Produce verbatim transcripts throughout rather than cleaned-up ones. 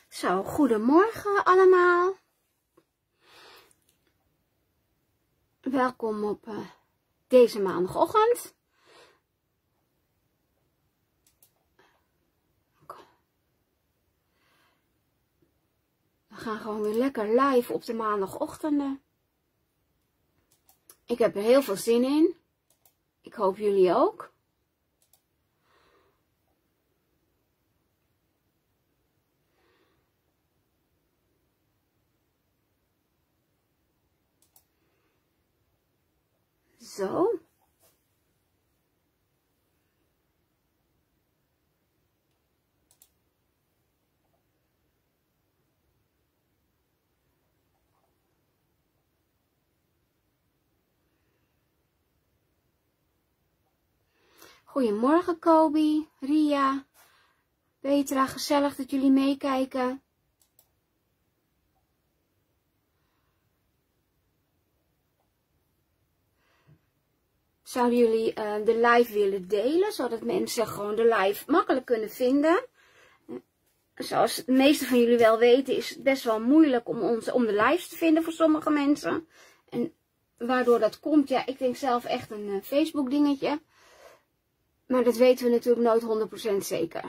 Zo, goedemorgen allemaal. Welkom op uh, deze maandagochtend. We gaan gewoon weer lekker live op de maandagochtenden. Ik heb er heel veel zin in. Ik hoop jullie ook. Zo. Goedemorgen Kobi, Ria, Petra, gezellig dat jullie meekijken. Zouden jullie uh, de live willen delen, zodat mensen gewoon de live makkelijk kunnen vinden? Zoals de meeste van jullie wel weten, is het best wel moeilijk om, ons, om de lives te vinden voor sommige mensen. En waardoor dat komt, ja, ik denk zelf echt een uh, Facebook dingetje. Maar dat weten we natuurlijk nooit honderd procent zeker.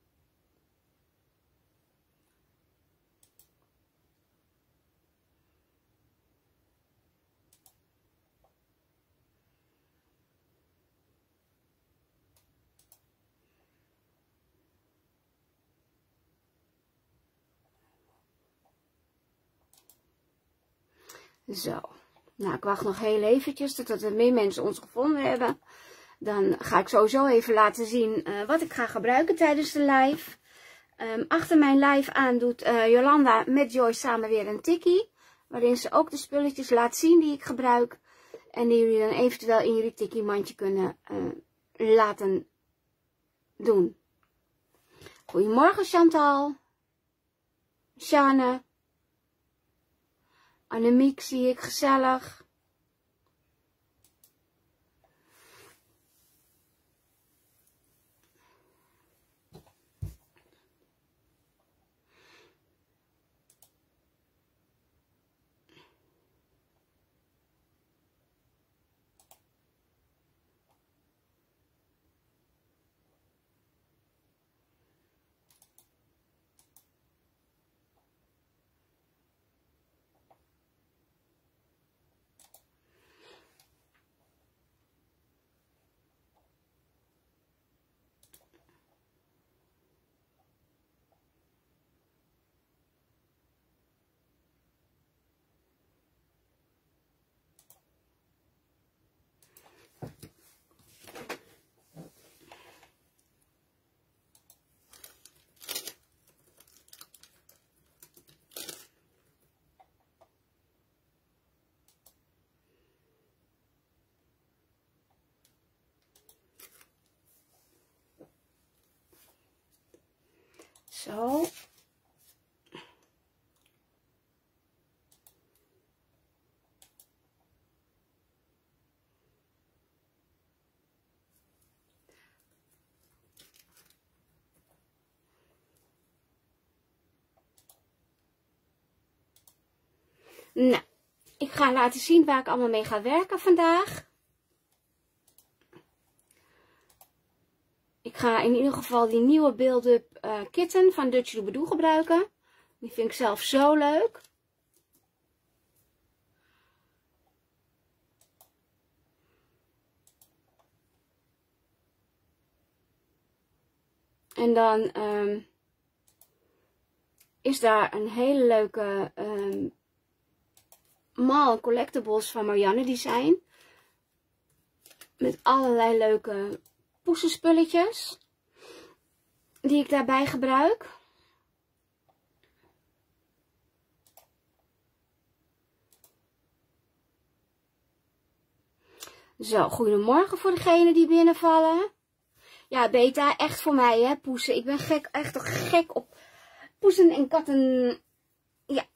Zo, nou ik wacht nog heel eventjes totdat er meer mensen ons gevonden hebben. Dan ga ik sowieso even laten zien uh, wat ik ga gebruiken tijdens de live. Um, achter mijn live aan doet uh, Jolanda met Joyce samen weer een tikkie. Waarin ze ook de spulletjes laat zien die ik gebruik. En die jullie dan eventueel in jullie tikkie mandje kunnen uh, laten doen. Goedemorgen Chantal. Sjane. Annemiek zie ik, gezellig. Zo. Nou, ik ga laten zien waar ik allemaal mee ga werken vandaag. Ik ga in ieder geval die nieuwe Build-Up uh, Kitten van Dutch Doobadoo gebruiken. Die vind ik zelf zo leuk. En dan um, is daar een hele leuke um, Mal Collectibles van Marianne Design. Met allerlei leuke poesenspulletjes die ik daarbij gebruik. Zo, goedemorgen voor degenen die binnenvallen. Ja, Beta, echt voor mij hè, poesen. Ik ben gek, echt toch gek op poesen en katten. Ja.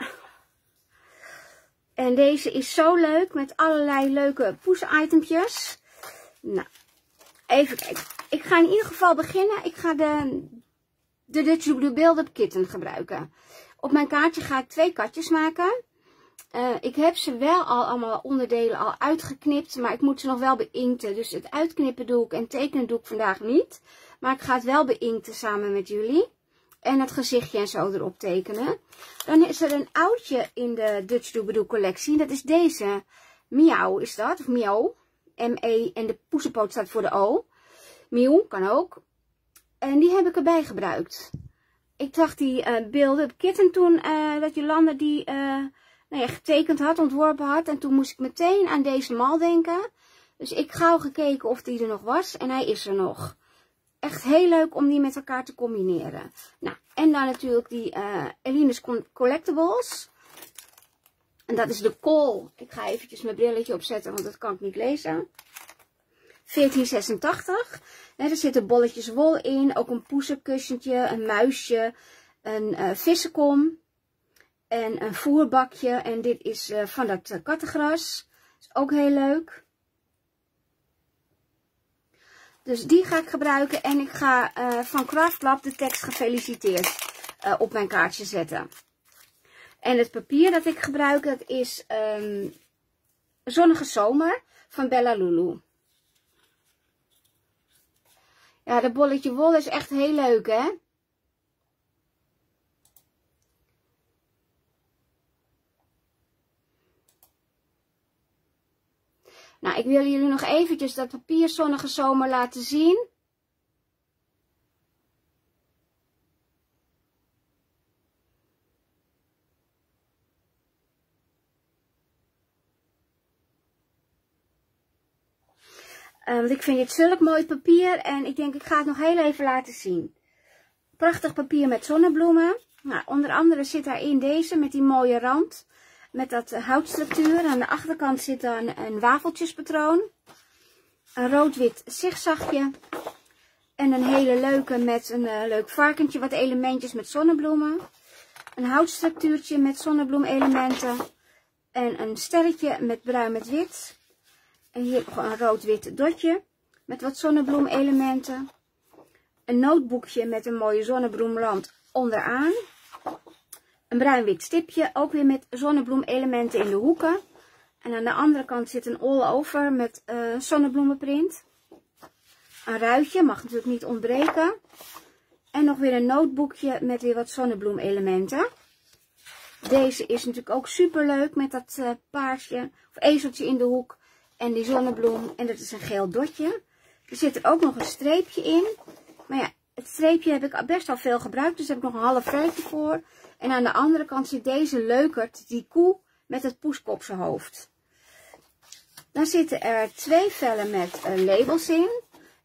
En deze is zo leuk met allerlei leuke poesen-itempjes. Nou, even kijken. Ik ga in ieder geval beginnen. Ik ga de, de Dutch Blue Build-Up Kitten gebruiken. Op mijn kaartje ga ik twee katjes maken. Uh, ik heb ze wel al allemaal onderdelen al uitgeknipt, maar ik moet ze nog wel beinkten. Dus het uitknippen doe ik en tekenen doe ik vandaag niet. Maar ik ga het wel beinkten samen met jullie. En het gezichtje en zo erop tekenen. Dan is er een oudje in de Dutch Doobie-Doo collectie. Dat is deze. Miauw is dat, of Miauw. M E en de poesenpoot staat voor de O. Miauw kan ook. En die heb ik erbij gebruikt. Ik dacht die uh, Build-Up Kitten toen, uh, dat Jolanda die uh, nou ja, getekend had, ontworpen had. En toen moest ik meteen aan deze mal denken. Dus ik gauw gekeken of die er nog was. En hij is er nog. Echt heel leuk om die met elkaar te combineren. Nou, en dan natuurlijk die uh, Eline's Collectibles. En dat is de kool. Ik ga eventjes mijn brilletje opzetten, want dat kan ik niet lezen. veertien zesentachtig. Er zitten bolletjes wol in. Ook een poesenkussentje, een muisje, een uh, vissenkom. En een voerbakje. En dit is uh, van dat uh, kattengras. Is ook heel leuk. Dus die ga ik gebruiken. En ik ga uh, van Craftlab de tekst gefeliciteerd uh, op mijn kaartje zetten. En het papier dat ik gebruik, dat is um, Zonnige Zomer van Bella Lulu. Ja, dat bolletje wol is echt heel leuk, hè? Nou, ik wil jullie nog eventjes dat papier Zonnige Zomer laten zien. Uh, want ik vind dit zulk mooi papier en ik denk ik ga het nog heel even laten zien. Prachtig papier met zonnebloemen. Nou, onder andere zit daarin deze met die mooie rand. Met dat uh, houtstructuur. Aan de achterkant zit dan een wafeltjespatroon. Een rood-wit zigzagje. En een hele leuke met een uh, leuk varkentje. Wat elementjes met zonnebloemen. Een houtstructuurtje met zonnebloemelementen. En een sterretje met bruin met wit. En hier nog een rood-wit dotje. Met wat zonnebloemelementen. Een notebookje met een mooie zonnebloemrand onderaan. Een bruin-wit stipje, ook weer met zonnebloemelementen in de hoeken. En aan de andere kant zit een all-over met uh, zonnebloemenprint. Een ruitje, mag natuurlijk niet ontbreken. En nog weer een notebookje met weer wat zonnebloemelementen. Deze is natuurlijk ook super leuk met dat uh, paarsje of ezeltje in de hoek. En die zonnebloem. En dat is een geel dotje. Er zit er ook nog een streepje in. Maar ja, het streepje heb ik best al veel gebruikt. Dus daar heb ik nog een half ruitje voor. En aan de andere kant zit deze leukert, die koe met het poeskopsenhoofd. Dan zitten er twee vellen met uh, labels in.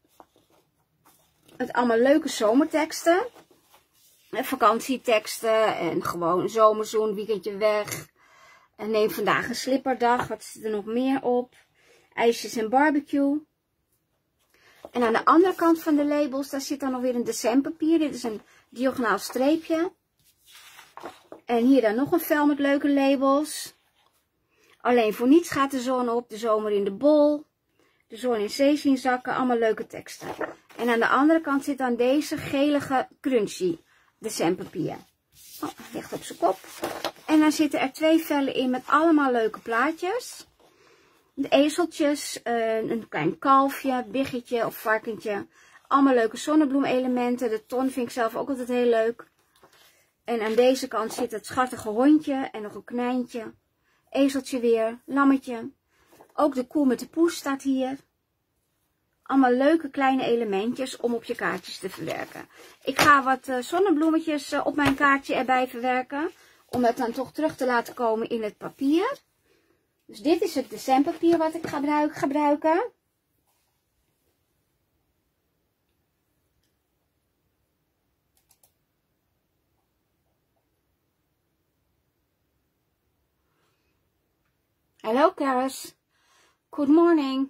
Met allemaal leuke zomerteksten. En vakantieteksten en gewoon zomerzoen, weekendje weg. En neem vandaag een slipperdag. Wat zit er nog meer op? IJsjes en barbecue. En aan de andere kant van de labels, daar zit dan nog weer een decemberpapier. Dit is een diagonaal streepje. En hier dan nog een vel met leuke labels. Alleen voor niets gaat de zon op. De zomer in de bol. De zon in zee zien zakken. Allemaal leuke teksten. En aan de andere kant zit dan deze gelige crunchy decemberpapier. Oh, ligt op zijn kop. En dan zitten er twee vellen in met allemaal leuke plaatjes. De ezeltjes, een klein kalfje, biggetje of varkentje. Allemaal leuke zonnebloemelementen. De ton vind ik zelf ook altijd heel leuk. En aan deze kant zit het schattige hondje en nog een knijntje. Ezeltje weer, lammetje. Ook de koe met de poes staat hier. Allemaal leuke kleine elementjes om op je kaartjes te verwerken. Ik ga wat uh, zonnebloemetjes uh, op mijn kaartje erbij verwerken. Om dat dan toch terug te laten komen in het papier. Dus dit is het decemberpapier wat ik gebruik, gebruiken. Hello Karis. Good morning.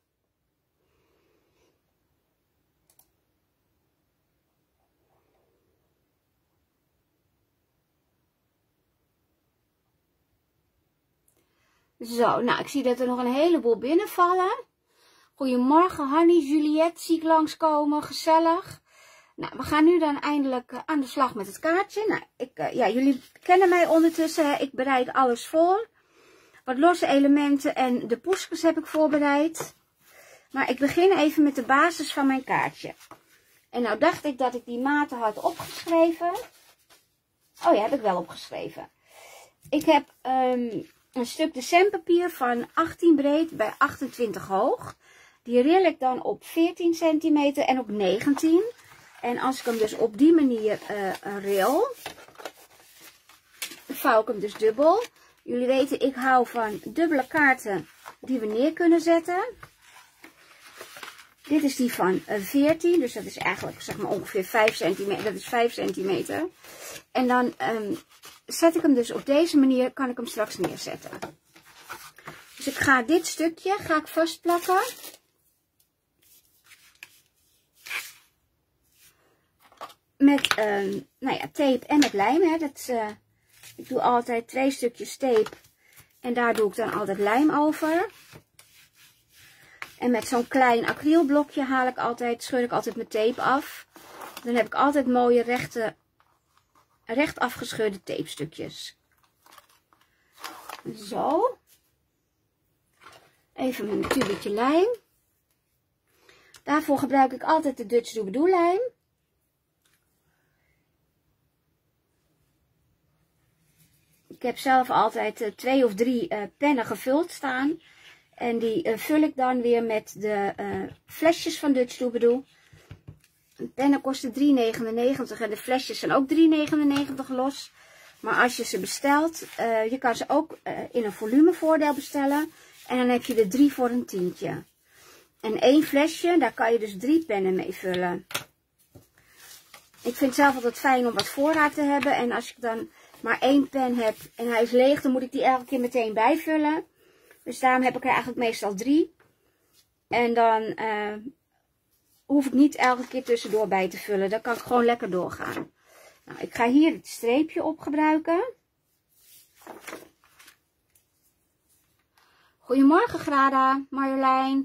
Zo, nou, ik zie dat er nog een heleboel binnenvallen. Goedemorgen, Hanny, Juliette, zie ik langskomen, gezellig. Nou, we gaan nu dan eindelijk uh, aan de slag met het kaartje. Nou, ik, uh, ja, jullie kennen mij ondertussen. Hè? Ik bereid alles voor. Wat losse elementen en de poesjes heb ik voorbereid. Maar ik begin even met de basis van mijn kaartje. En nou dacht ik dat ik die maten had opgeschreven. Oh ja, heb ik wel opgeschreven. Ik heb um, een stuk decemberpapier van achttien breed bij achtentwintig hoog. Die ril ik dan op veertien centimeter en op negentien. En als ik hem dus op die manier uh, ril, vouw ik hem dus dubbel. Jullie weten, ik hou van dubbele kaarten die we neer kunnen zetten. Dit is die van veertien, dus dat is eigenlijk zeg maar ongeveer vijf centimeter. Dat is vijf centimeter. En dan um, zet ik hem dus op deze manier, kan ik hem straks neerzetten. Dus ik ga dit stukje ga ik vastplakken. Met um, nou ja, tape en met lijm. Hè. Dat is, uh, ik doe altijd twee stukjes tape en daar doe ik dan altijd lijm over. En met zo'n klein acrylblokje haal ik altijd, scheur ik altijd mijn tape af. Dan heb ik altijd mooie rechte, recht afgescheurde tape stukjes. Zo. Even mijn tubetje lijm. Daarvoor gebruik ik altijd de Dutch Doobie-Doo lijm. Ik heb zelf altijd uh, twee of drie uh, pennen gevuld staan. En die uh, vul ik dan weer met de uh, flesjes van Dutch Doobie-Doo. De pennen kosten drie negenennegentig en de flesjes zijn ook drie negenennegentig los. Maar als je ze bestelt, uh, je kan ze ook uh, in een volumevoordeel bestellen. En dan heb je er drie voor een tientje. En één flesje, daar kan je dus drie pennen mee vullen. Ik vind het zelf altijd fijn om wat voorraad te hebben. En als ik dan maar één pen heb en hij is leeg, dan moet ik die elke keer meteen bijvullen. Dus daarom heb ik er eigenlijk meestal drie. En dan uh, hoef ik niet elke keer tussendoor bij te vullen. Dan kan ik gewoon lekker doorgaan. Nou, ik ga hier het streepje op gebruiken. Goedemorgen Grada, Marjolein.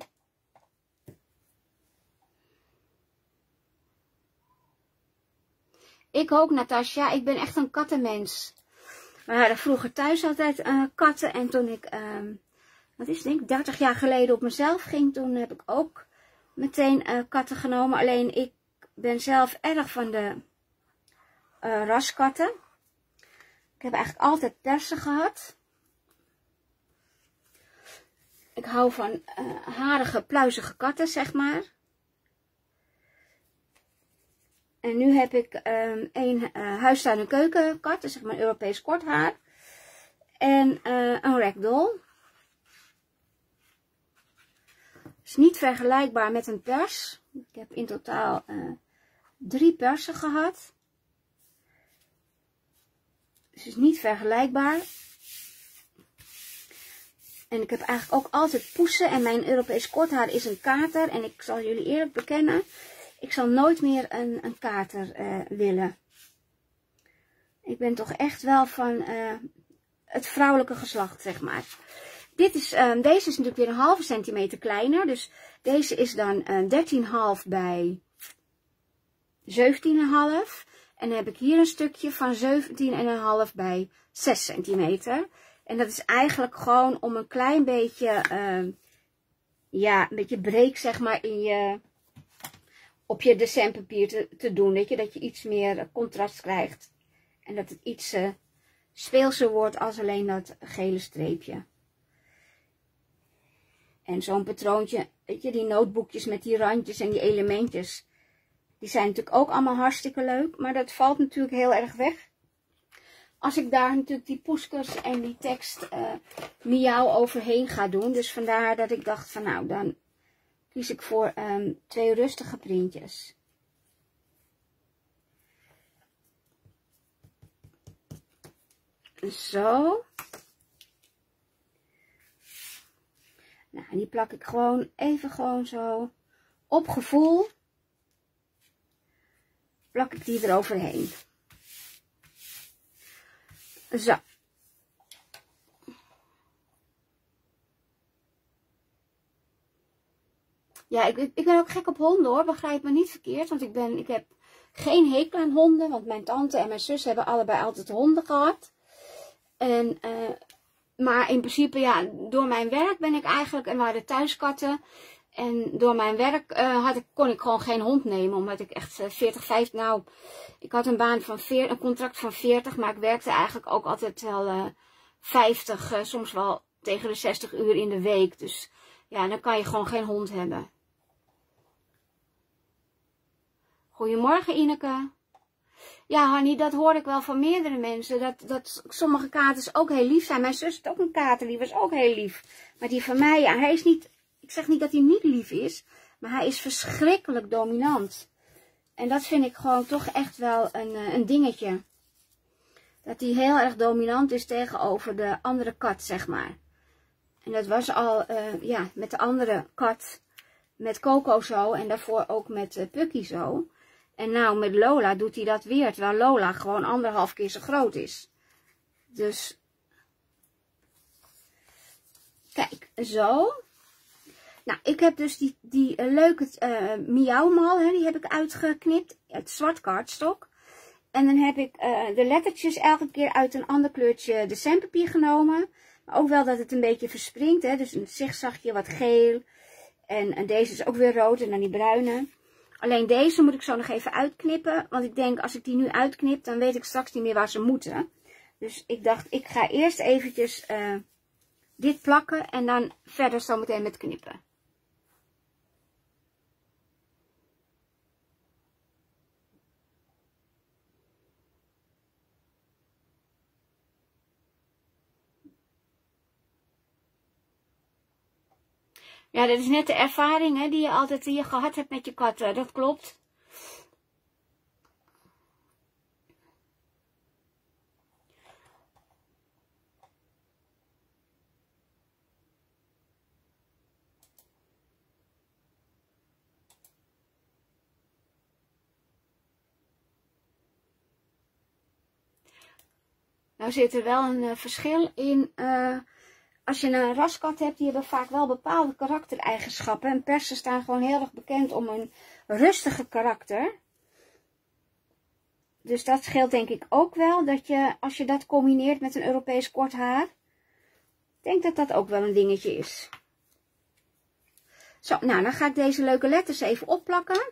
Ik ook, Natasja. Ik ben echt een kattenmens. We hadden vroeger thuis altijd uh, katten. En toen ik, uh, wat is het, denk ik, dertig jaar geleden op mezelf ging, toen heb ik ook meteen uh, katten genomen. Alleen ik ben zelf erg van de uh, raskatten. Ik heb eigenlijk altijd persen gehad. Ik hou van uh, harige, pluizige katten, zeg maar. En nu heb ik um, een uh, huistuin- en keukenkat, dus zeg maar een Europees korthaar. En uh, een ragdoll. Is niet vergelijkbaar met een pers. Ik heb in totaal uh, drie persen gehad. Dus is niet vergelijkbaar. En ik heb eigenlijk ook altijd poesen. En mijn Europees korthaar is een kater. En ik zal jullie eerlijk bekennen, ik zal nooit meer een, een kater uh, willen. Ik ben toch echt wel van uh, het vrouwelijke geslacht, zeg maar. Dit is, um, deze is natuurlijk weer een halve centimeter kleiner. Dus deze is dan uh, dertien komma vijf bij zeventien komma vijf. En dan heb ik hier een stukje van zeventien komma vijf bij zes centimeter. En dat is eigenlijk gewoon om een klein beetje, uh, ja, een beetje breek, zeg maar, in je, op je decemberpapier te, te doen. Weet je, dat je iets meer contrast krijgt. En dat het iets uh, speelser wordt als alleen dat gele streepje. En zo'n patroontje, weet je, die notebookjes met die randjes en die elementjes. Die zijn natuurlijk ook allemaal hartstikke leuk. Maar dat valt natuurlijk heel erg weg. Als ik daar natuurlijk die poeskers en die tekst uh, miauw overheen ga doen. Dus vandaar dat ik dacht van nou, dan kies ik voor um, twee rustige printjes. Zo. Nou, en die plak ik gewoon even gewoon zo op gevoel. Plak ik die eroverheen. Zo. Ja, ik, ik ben ook gek op honden hoor, begrijp me niet verkeerd. Want ik, ben, ik heb geen hekel aan honden, want mijn tante en mijn zus hebben allebei altijd honden gehad. En, uh, maar in principe, ja, door mijn werk ben ik eigenlijk, en we hadden thuiskatten. En door mijn werk uh, had ik, kon ik gewoon geen hond nemen, omdat ik echt uh, veertig, vijftig, nou, ik had een baan van veertig, een contract van veertig, maar ik werkte eigenlijk ook altijd wel uh, vijftig, uh, soms wel tegen de zestig uur in de week. Dus ja, dan kan je gewoon geen hond hebben. Goedemorgen Ineke. Ja, Hanny, dat hoor ik wel van meerdere mensen. Dat, dat sommige katers ook heel lief zijn. Mijn zus had ook een kater, die was ook heel lief. Maar die van mij, ja, hij is niet... Ik zeg niet dat hij niet lief is. Maar hij is verschrikkelijk dominant. En dat vind ik gewoon toch echt wel een, een dingetje. Dat hij heel erg dominant is tegenover de andere kat, zeg maar. En dat was al, uh, ja, met de andere kat. Met Coco zo. En daarvoor ook met uh, Pucky zo. En nou, met Lola doet hij dat weer, terwijl Lola gewoon anderhalf keer zo groot is. Dus, kijk, zo. Nou, ik heb dus die, die uh, leuke uh, miauwmal, hè, die heb ik uitgeknipt, het zwart kaartstok. En dan heb ik uh, de lettertjes elke keer uit een ander kleurtje decemberpapier genomen. Maar ook wel dat het een beetje verspringt, hè, dus een zigzagje wat geel. En, en deze is ook weer rood en dan die bruine. Alleen deze moet ik zo nog even uitknippen. Want ik denk, als ik die nu uitknip, dan weet ik straks niet meer waar ze moeten. Dus ik dacht, ik ga eerst eventjes uh, dit plakken. En dan verder zo meteen met knippen. Ja, dat is net de ervaring hè, die je altijd hier gehad hebt met je katten. Dat klopt. Nou zit er wel een uh, verschil in... Uh, Als je een raskat hebt, die hebben vaak wel bepaalde karaktereigenschappen. En persen staan gewoon heel erg bekend om een rustige karakter. Dus dat scheelt denk ik ook wel, dat je, als je dat combineert met een Europees kort haar. Ik denk dat dat ook wel een dingetje is. Zo, nou dan ga ik deze leuke letters even opplakken.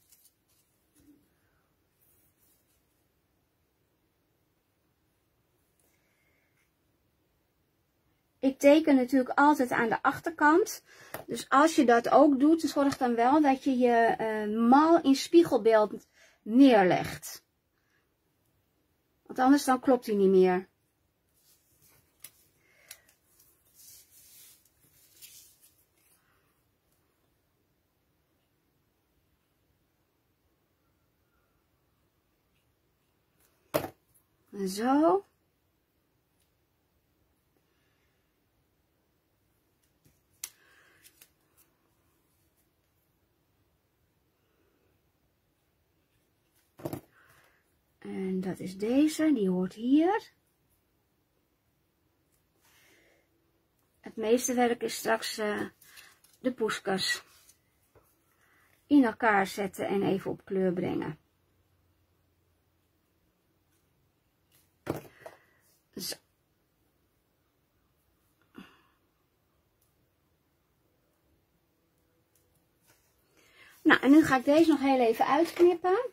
Ik teken natuurlijk altijd aan de achterkant. Dus als je dat ook doet, zorg dan wel dat je je uh, mal in spiegelbeeld neerlegt. Want anders dan klopt hij niet meer. Zo. En dat is deze, die hoort hier. Het meeste werk is straks uh, de poeskas in elkaar zetten en even op kleur brengen. Zo. Nou, en nu ga ik deze nog heel even uitknippen.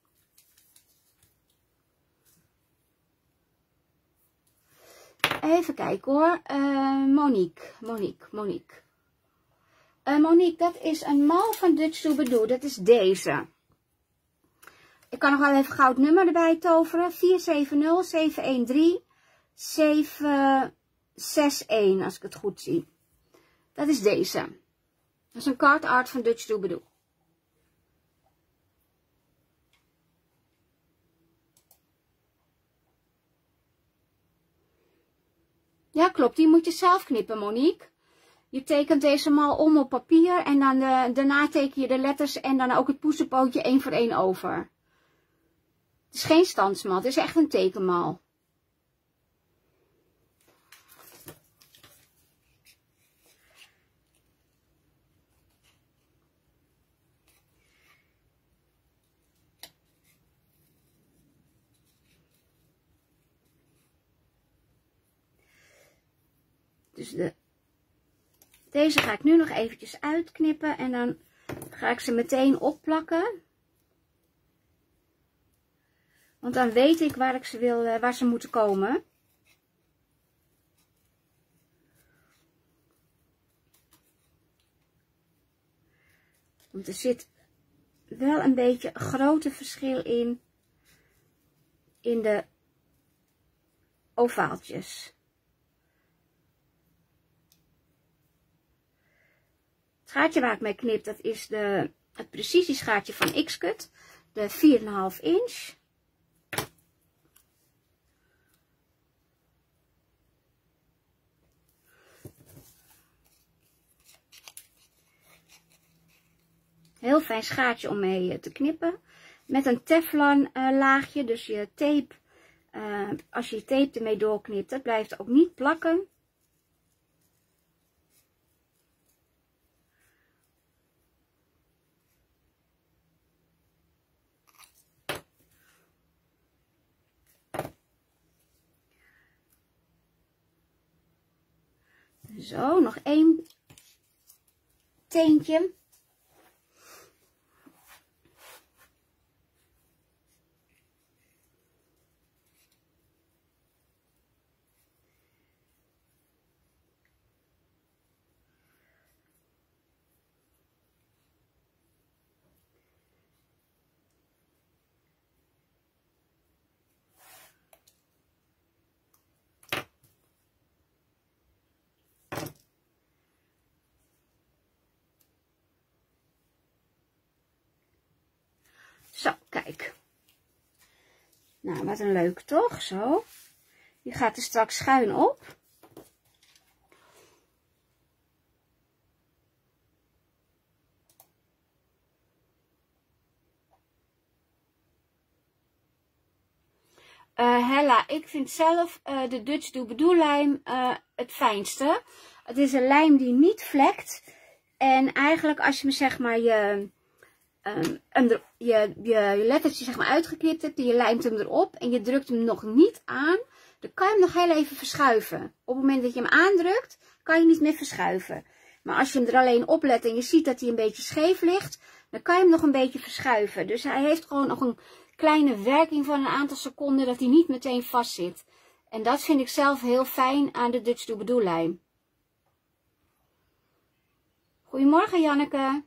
Even kijken hoor. Uh, Monique, Monique, Monique. Uh, Monique, dat is een mal van Dutch Doobadoo. Dat is deze. Ik kan nog wel even goud nummer erbij toveren. vier zeven nul zeven een drie zeven zes een, als ik het goed zie. Dat is deze. Dat is een card art van Dutch Doobadoo. Ja, klopt. Die moet je zelf knippen, Monique. Je tekent deze mal om op papier en dan de, daarna teken je de letters en dan ook het poesenpootje één voor één over. Het is geen standsmal, het is echt een tekenmal. Dus de, deze ga ik nu nog eventjes uitknippen en dan ga ik ze meteen opplakken. Want dan weet ik waar ik ze wil, waar ze moeten komen. Want er zit wel een beetje een grote verschil in, in de ovaaltjes. Het gaatje waar ik mee knip, dat is de, het precisieschaartje van X-Cut, de vier komma vijf inch. Heel fijn schaartje om mee te knippen. Met een teflon uh, laagje, dus je tape, uh, als je je tape ermee doorknipt, dat blijft ook niet plakken. Zo, nog één teentje. Zo, kijk. Nou, wat een leuk toch? Zo. Die gaat er straks schuin op. Uh, Hella, ik vind zelf uh, de Dutch Doobie-Doo lijm uh, het fijnste. Het is een lijm die niet vlekt. En eigenlijk als je me zeg maar je... Um, je, je, je lettertje zeg maar uitgeknipt hebt en je lijmt hem erop en je drukt hem nog niet aan, dan kan je hem nog heel even verschuiven. Op het moment dat je hem aandrukt, kan je niet meer verschuiven. Maar als je hem er alleen op let en je ziet dat hij een beetje scheef ligt, dan kan je hem nog een beetje verschuiven. Dus hij heeft gewoon nog een kleine werking van een aantal seconden dat hij niet meteen vast zit. En dat vind ik zelf heel fijn aan de Dutch Doobie-Doo lijm. Goedemorgen Janneke.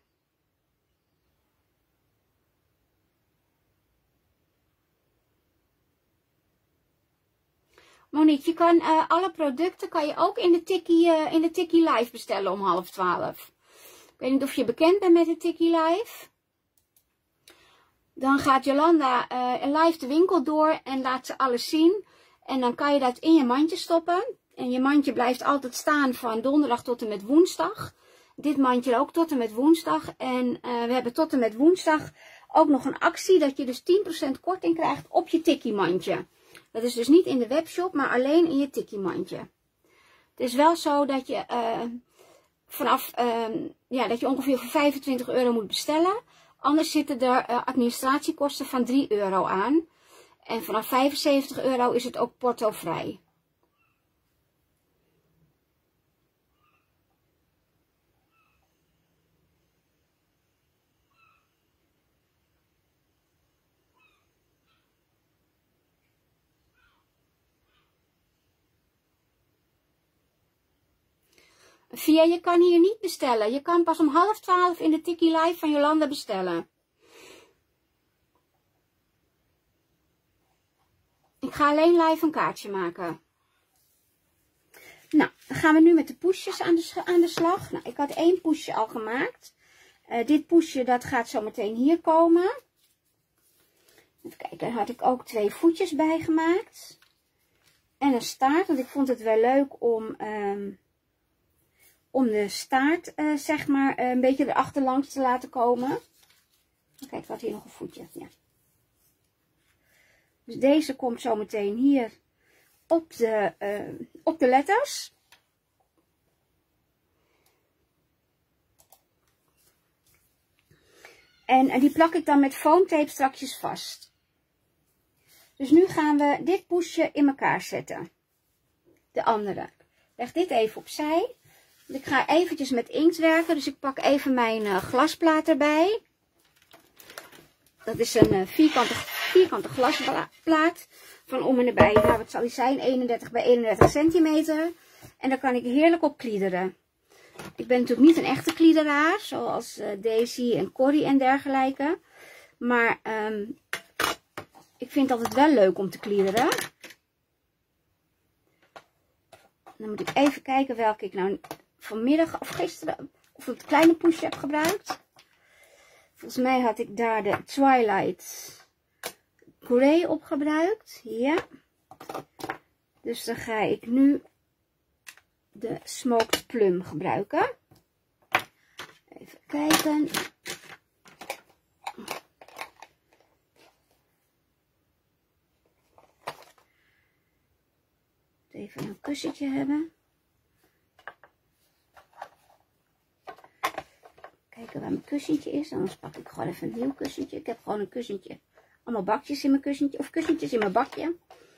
Monique, je kan uh, alle producten kan je ook in de Tikkie, uh, in de Tikkie Live bestellen om half twaalf. Ik weet niet of je bekend bent met de Tikkie Live. Dan gaat Jolanda uh, live de winkel door en laat ze alles zien. En dan kan je dat in je mandje stoppen. En je mandje blijft altijd staan van donderdag tot en met woensdag. Dit mandje ook tot en met woensdag. En uh, we hebben tot en met woensdag ook nog een actie dat je dus tien procent korting krijgt op je Tikkie mandje. Dat is dus niet in de webshop, maar alleen in je Tikkie mandje. Het is wel zo dat je uh, vanaf uh, ja, dat je ongeveer voor vijfentwintig euro moet bestellen. Anders zitten er uh, administratiekosten van drie euro aan. En vanaf vijfenzeventig euro is het ook portovrij. Via, je kan hier niet bestellen. Je kan pas om half twaalf in de Tikkie Live van Jolanda bestellen. Ik ga alleen live een kaartje maken. Nou, dan gaan we nu met de poesjes aan de, aan de slag. Nou, ik had één poesje al gemaakt. Uh, dit poesje, dat gaat zo meteen hier komen. Even kijken, daar had ik ook twee voetjes bij gemaakt. En een staart, want ik vond het wel leuk om... Um, Om de staart, uh, zeg maar, uh, een beetje erachterlangs te laten komen. Kijk, ik had hier nog een voetje. Ja. Dus deze komt zo meteen hier op de, uh, op de letters. En, en die plak ik dan met foamtape strakjes vast. Dus nu gaan we dit poesje in elkaar zetten. De andere. leg dit even opzij. Ik ga eventjes met inkt werken, dus ik pak even mijn uh, glasplaat erbij. Dat is een uh, vierkante, vierkante glasplaat van om en nabij, nou wat zal die zijn, eenendertig bij eenendertig centimeter. En daar kan ik heerlijk op kliederen. Ik ben natuurlijk niet een echte kliederaar, zoals uh, Daisy en Corrie en dergelijke. Maar um, ik vind het altijd wel leuk om te kliederen. Dan moet ik even kijken welke ik nou vanmiddag of gisteren of een kleine poesje heb gebruikt. Volgens mij had ik daar de Twilight Grey op gebruikt. Ja. Dus dan ga ik nu de Smoked Plum gebruiken. Even kijken. Even een kussentje hebben. Kijken waar mijn kussentje is. Anders pak ik gewoon even een nieuw kussentje. Ik heb gewoon een kussentje. Allemaal bakjes in mijn kussentje. Of kussentjes in mijn bakje.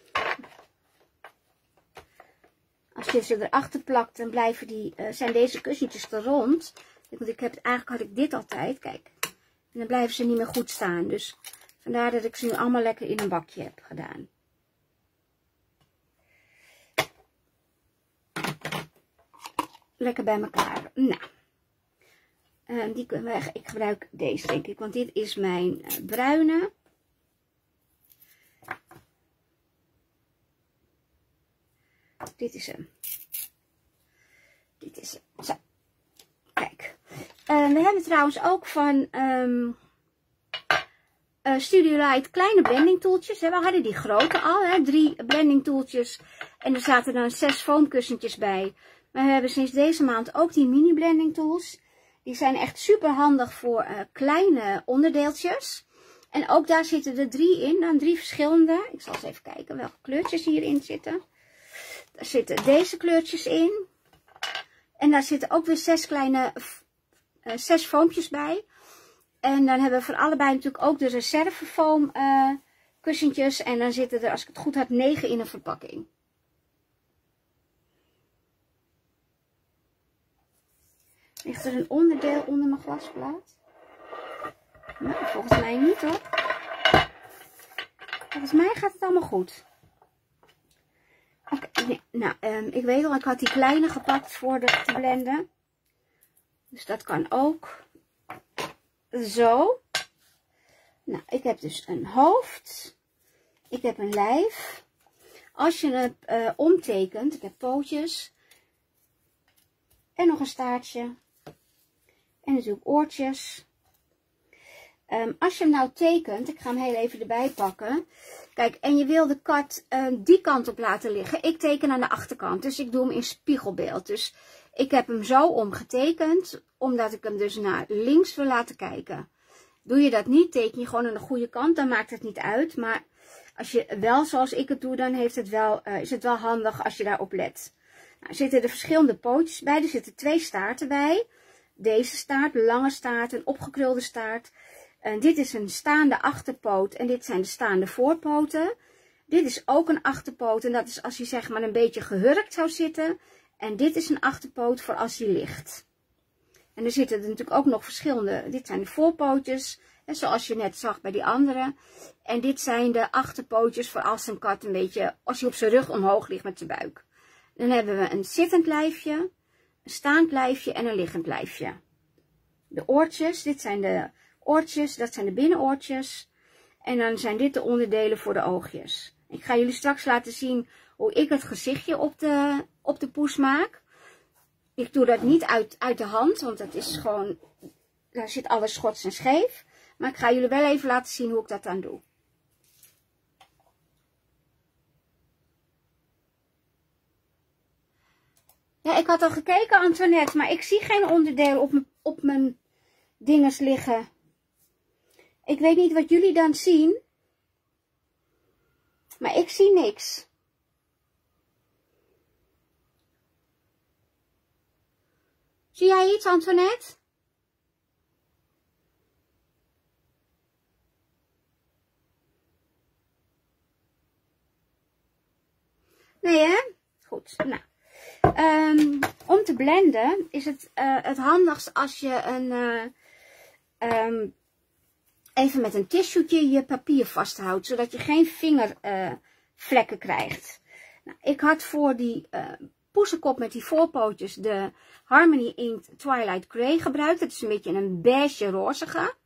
Als je ze erachter plakt, dan blijven die, uh, zijn deze kussentjes te rond. Want ik heb, eigenlijk had ik dit altijd. Kijk. En dan blijven ze niet meer goed staan. Dus vandaar dat ik ze nu allemaal lekker in een bakje heb gedaan. Lekker bij elkaar. Nou. Uh, die kunnen we, ik gebruik deze denk ik. Want dit is mijn uh, bruine. Dit is hem. Dit is hem. Zo. Kijk. Uh, we hebben trouwens ook van um, uh, Studio Light kleine blending toeltjes. Hè. We hadden die grote al. Hè. Drie blending toeltjes. En er zaten dan zes foamkussentjes bij. Maar we hebben sinds deze maand ook die mini blending tools. Die zijn echt super handig voor uh, kleine onderdeeltjes. En ook daar zitten er drie in. Dan drie verschillende. Ik zal eens even kijken welke kleurtjes hierin zitten. Daar zitten deze kleurtjes in. En daar zitten ook weer zes kleine, uh, zes foompjes bij. En dan hebben we voor allebei natuurlijk ook de reservefoam uh, kussentjes. En dan zitten er, als ik het goed heb, negen in een verpakking. Ligt er een onderdeel onder mijn glasplaat? Nou, volgens mij niet hoor. Volgens mij gaat het allemaal goed. Oké, okay, nee, nou, um, ik weet al, ik had die kleine gepakt voor de te blenden. Dus dat kan ook. Zo. Nou, ik heb dus een hoofd. Ik heb een lijf. Als je het uh, omtekent, ik heb pootjes. En nog een staartje. En natuurlijk oortjes. Um, als je hem nou tekent, ik ga hem heel even erbij pakken. Kijk, en je wil de kat uh, die kant op laten liggen. Ik teken aan de achterkant, dus ik doe hem in spiegelbeeld. Dus ik heb hem zo omgetekend, omdat ik hem dus naar links wil laten kijken. Doe je dat niet, teken je gewoon aan de goede kant, dan maakt het niet uit. Maar als je wel zoals ik het doe, dan heeft het wel, uh, is het wel handig als je daarop let. Nou, er zitten er verschillende pootjes bij, er zitten twee staarten bij. Deze staart, lange staart, een opgekrulde staart. En dit is een staande achterpoot en dit zijn de staande voorpoten. Dit is ook een achterpoot en dat is als hij zeg maar een beetje gehurkt zou zitten. En dit is een achterpoot voor als hij ligt. En er zitten er natuurlijk ook nog verschillende. Dit zijn de voorpootjes, zoals je net zag bij die andere. En dit zijn de achterpootjes voor als een kat een beetje, als hij op zijn rug omhoog ligt met zijn buik. Dan hebben we een zittend lijfje, een staand lijfje en een liggend lijfje. De oortjes, dit zijn de oortjes, dat zijn de binnenoortjes. En dan zijn dit de onderdelen voor de oogjes. Ik ga jullie straks laten zien hoe ik het gezichtje op de, op de poes maak. Ik doe dat niet uit, uit de hand, want dat is gewoon, daar zit alles schots en scheef. Maar ik ga jullie wel even laten zien hoe ik dat dan doe. Ja, ik had al gekeken, Antoinette, maar ik zie geen onderdeel op, op mijn dinges liggen. Ik weet niet wat jullie dan zien. Maar ik zie niks. Zie jij iets, Antoinette? Nee, hè? Goed, nou. Um, om te blenden is het uh, het handigst als je een, uh, um, even met een tissuetje je papier vasthoudt. Zodat je geen vingervlekken uh, krijgt. Nou, ik had voor die uh, poesenkop met die voorpootjes de Harmony Ink Twilight Grey gebruikt. Het is een beetje een beige rozige.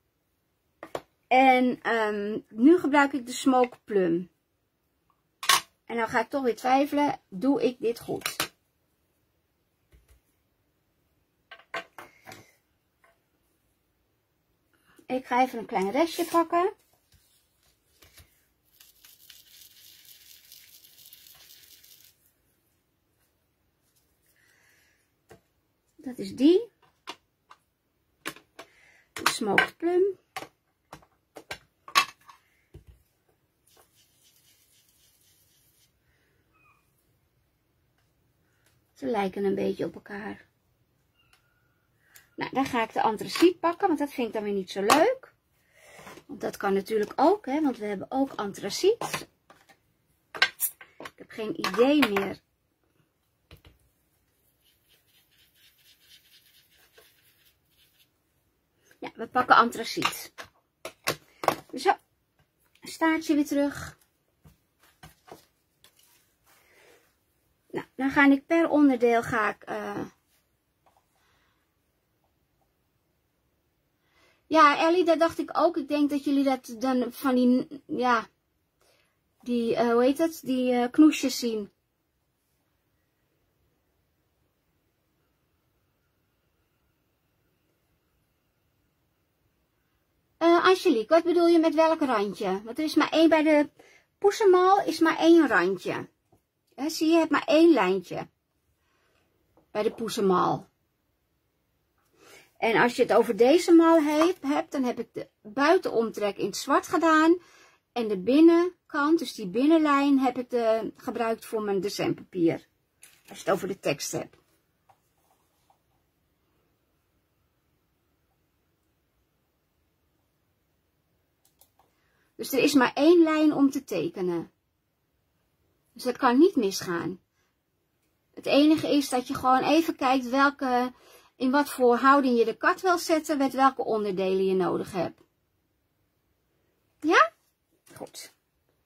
En um, nu gebruik ik de Smoke Plum. En dan ga ik toch weer twijfelen, doe ik dit goed? Ik ga even een klein restje pakken. Dat is die. De Smoked Plum. Ze lijken een beetje op elkaar. Nou, dan ga ik de antraciet pakken, want dat vind ik dan weer niet zo leuk. Want dat kan natuurlijk ook, hè, want we hebben ook antraciet. Ik heb geen idee meer. Ja, we pakken antraciet. Zo, staartje weer terug. Nou, dan ga ik per onderdeel ga ik... Uh... Ja, Ellie, dat dacht ik ook. Ik denk dat jullie dat dan van die... Ja, die, uh, hoe heet het? Die uh, knoesjes zien. Uh, Angelique, wat bedoel je met welk randje? Want er is maar één bij de poesemal, is maar één randje. He, zie je, je hebt maar één lijntje bij de poesemal. En als je het over deze mal hebt, dan heb ik de buitenomtrek in het zwart gedaan. En de binnenkant, dus die binnenlijn, heb ik de, gebruikt voor mijn designpapier. Als je het over de tekst hebt. Dus er is maar één lijn om te tekenen. Dus dat kan niet misgaan. Het enige is dat je gewoon even kijkt welke, in wat voor houding je de kat wil zetten, met welke onderdelen je nodig hebt. Ja? Goed.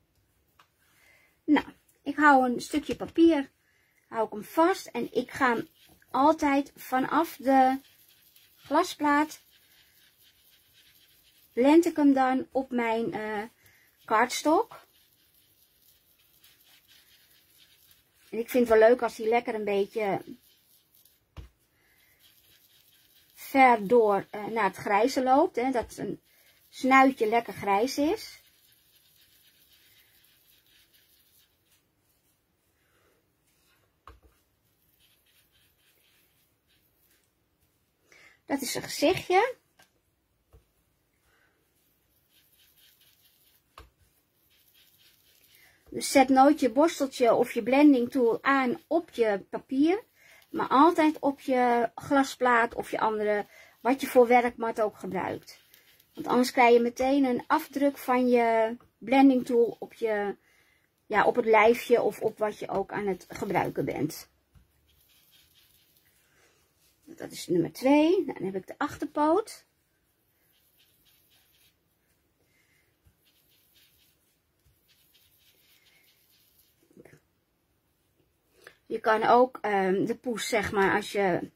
Nou, ik hou een stukje papier, hou ik hem vast en ik ga hem altijd vanaf de glasplaat, blend ik hem dan op mijn uh, kaartstok. En ik vind het wel leuk als hij lekker een beetje ver door uh, naar het grijze loopt. Hè, dat zijn snuitje lekker grijs is. Dat is een gezichtje. Dus zet nooit je borsteltje of je blending tool aan op je papier. Maar altijd op je glasplaat of je andere, wat je voor werkmat ook gebruikt. Want anders krijg je meteen een afdruk van je blending tool op, je, ja, op het lijfje of op wat je ook aan het gebruiken bent. Dat is nummer twee. Dan heb ik de achterpoot. Je kan ook um, de poes, zeg maar, als je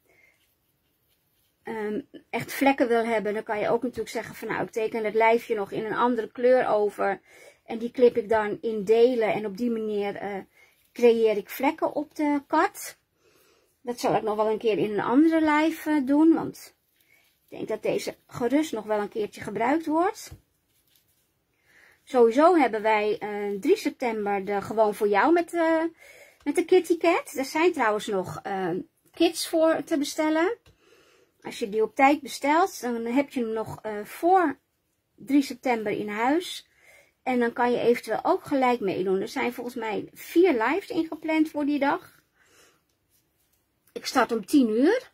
um, echt vlekken wil hebben, dan kan je ook natuurlijk zeggen van nou, ik teken het lijfje nog in een andere kleur over. En die klip ik dan in delen en op die manier uh, creëer ik vlekken op de kat. Dat zal ik nog wel een keer in een andere lijf uh, doen, want ik denk dat deze gerust nog wel een keertje gebruikt wordt. Sowieso hebben wij uh, drie september de gewoon voor jou met... Uh, Met de Kitty Cat. Er zijn trouwens nog uh, kits voor te bestellen. Als je die op tijd bestelt, dan heb je hem nog uh, voor drie september in huis. En dan kan je eventueel ook gelijk meedoen. Er zijn volgens mij vier lives ingepland voor die dag. Ik start om tien uur.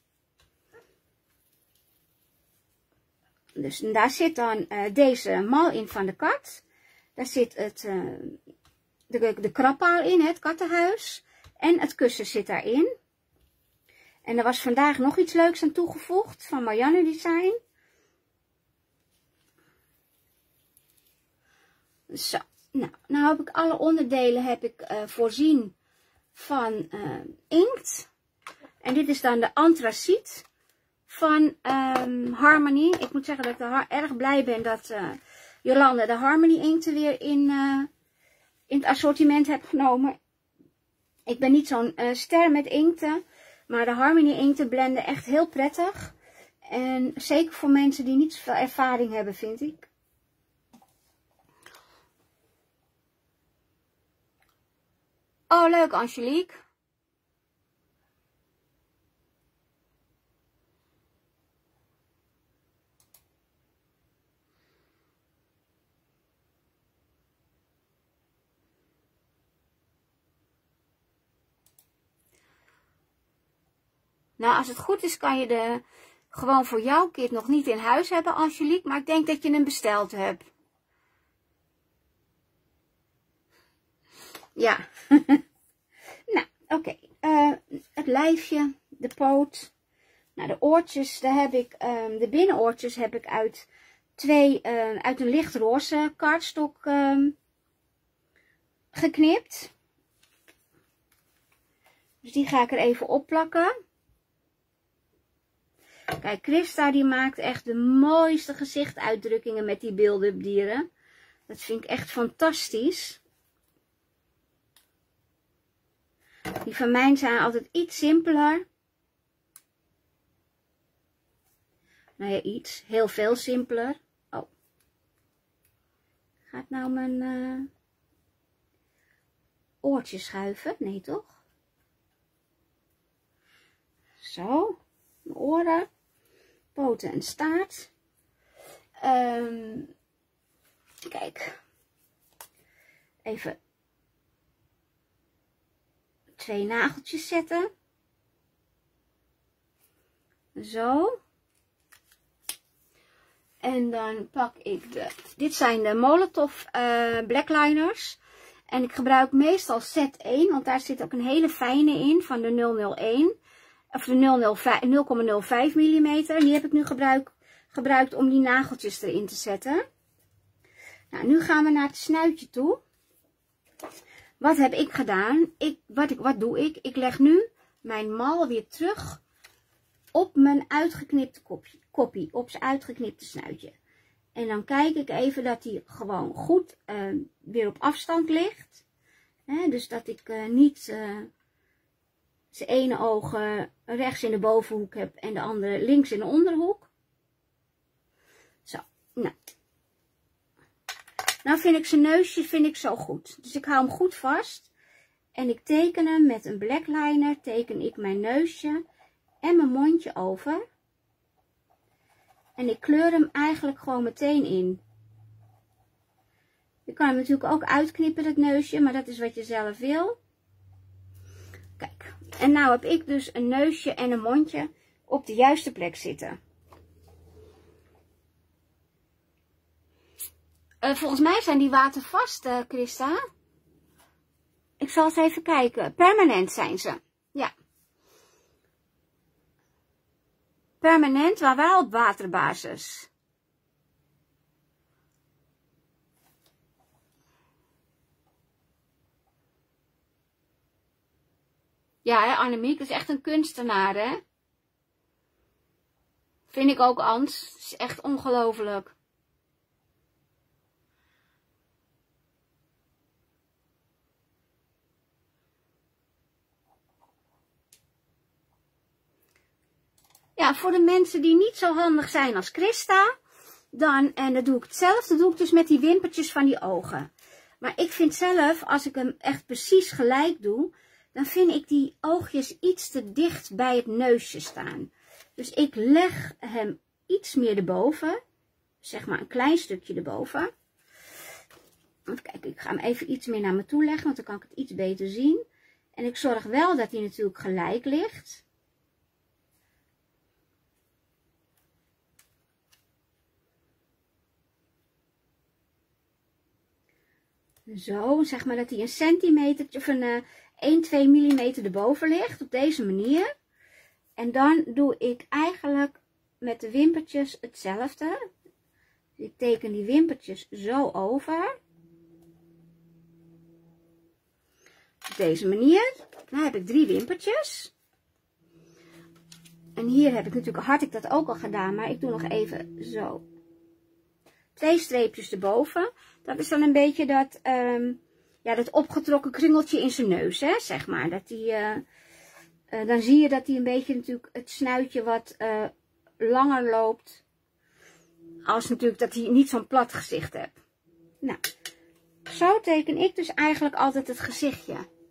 Dus daar zit dan uh, deze mal in van de kat. Daar zit het... Uh, De, de krabpaal in, het kattenhuis. En het kussen zit daarin. En er was vandaag nog iets leuks aan toegevoegd van Marianne Design. Zo, nou, nou heb ik alle onderdelen heb ik uh, voorzien van uh, inkt. En dit is dan de antraciet van um, Harmony. Ik moet zeggen dat ik er erg blij ben dat uh, Jolanda de Harmony inkten weer in, uh, in het assortiment heeft genomen. Ik ben niet zo'n uh, ster met inkten, maar de Harmony inkten blenden echt heel prettig. En zeker voor mensen die niet zoveel ervaring hebben, vind ik. Oh, leuk Angelique. Nou, als het goed is kan je de gewoon voor jouw kit nog niet in huis hebben, Angelique. Maar ik denk dat je hem besteld hebt. Ja. Nou, oké. Okay. Uh, het lijfje, de poot. Nou, de oortjes, daar heb ik, um, de binnenoortjes heb ik uit twee, uh, uit een lichtroze kaartstok um, geknipt. Dus die ga ik er even opplakken. Kijk, Christa die maakt echt de mooiste gezichtsuitdrukkingen met die build-up dieren. Dat vind ik echt fantastisch. Die van mij zijn altijd iets simpeler. Nou ja, iets. Heel veel simpeler. Oh. Gaat nou mijn uh, oortje schuiven? Nee, toch? Zo. Mijn oren. Poten en staart. Um, kijk. Even twee nageltjes zetten. Zo. En dan pak ik de, dit zijn de Molotov uh, blackliners. En ik gebruik meestal set één, want daar zit ook een hele fijne in van de nul nul één. Of de nul komma nul vijf millimeter. Die heb ik nu gebruik, gebruikt om die nageltjes erin te zetten. Nou, nu gaan we naar het snuitje toe. Wat heb ik gedaan? Ik, wat, ik, wat doe ik? Ik leg nu mijn mal weer terug op mijn uitgeknipte kopje, koppie, op zijn uitgeknipte snuitje. En dan kijk ik even dat hij gewoon goed uh, weer op afstand ligt. He, dus dat ik uh, niet uh, zijn ene oog uh, rechts in de bovenhoek heb en de andere links in de onderhoek. Zo, nou. Nou vind ik zijn neusje vind ik zo goed. Dus ik hou hem goed vast. En ik teken hem met een blackliner. Teken ik mijn neusje en mijn mondje over. En ik kleur hem eigenlijk gewoon meteen in. Je kan hem natuurlijk ook uitknippen, het neusje. Maar dat is wat je zelf wil. Kijk. En nou heb ik dus een neusje en een mondje op de juiste plek zitten. Uh, volgens mij zijn die watervast, uh, Christa. Ik zal eens even kijken. Permanent zijn ze. Ja. Permanent, maar wel op waterbasis. Ja, hè, Annemiek is echt een kunstenaar, hè. Vind ik ook, Ans. Het is echt ongelooflijk. Ja, voor de mensen die niet zo handig zijn als Christa, dan, en dan doe ik hetzelfde, doe ik dus met die wimpertjes van die ogen. Maar ik vind zelf, als ik hem echt precies gelijk doe, dan vind ik die oogjes iets te dicht bij het neusje staan. Dus ik leg hem iets meer erboven, zeg maar een klein stukje erboven. Want kijk, ik ga hem even iets meer naar me toe leggen, want dan kan ik het iets beter zien. En ik zorg wel dat hij natuurlijk gelijk ligt. Zo, zeg maar dat hij een centimeter of een uh, één, twee millimeter erboven ligt. Op deze manier. En dan doe ik eigenlijk met de wimpertjes hetzelfde. Ik teken die wimpertjes zo over. Op deze manier. Dan heb ik drie wimpertjes. En hier heb ik natuurlijk, had ik dat ook al gedaan, maar ik doe nog even zo. Twee streepjes erboven. Dat is dan een beetje dat, um, ja, dat opgetrokken kringeltje in zijn neus, hè, zeg maar. Dat die, uh, uh, dan zie je dat hij een beetje natuurlijk het snuitje wat uh, langer loopt. Als natuurlijk dat hij niet zo'n plat gezicht hebt. Nou, zo teken ik dus eigenlijk altijd het gezichtje.